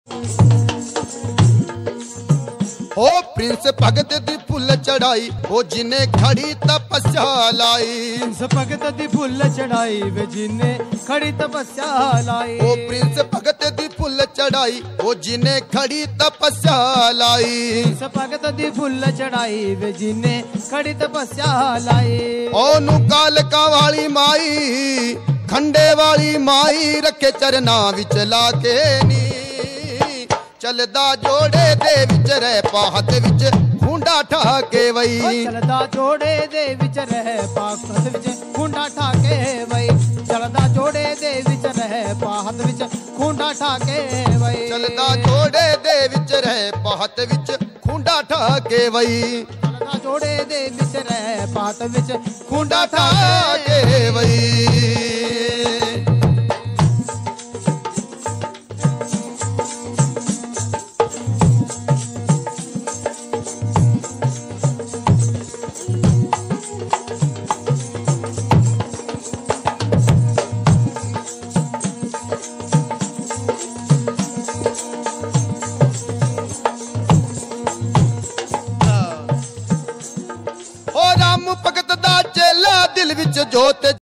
ओ Prince भगत दी full चढ़ाई ओ जिन्हें खड़ी तपस्या लाई। प्रिंस भगत दी फुल चढ़ाई वे जिन्हें खड़ी तपस्या लाई। ओ प्रिंस भगत दी फुल चढ़ाई ओ जिन्हें खड़ी तपस्या लाई। प्रिंस भगत दी फुल चढ़ाई वे जिन्हें खड़ी तपस्या लाई। ओ नु कालका वाली माई खंडे वाली माई रखे चरना विच लाके नी। चलदा जोड़े दे विच रह पाहत विच खुंडा ठाके वई। चलदा जोड़े दे विच रह पाहत विच खुंडा ठाके वई। चलदा जोड़े दे विच रह पाहत विच खुंडा ठाके वई। चलदा जोड़े दे विच रह पाहत विच खुंडा ठाके वई। चलदा जोड़े दे विच रह पाहत विच खुंडा ठाके वई। भगत दा चेला दिल विच जोत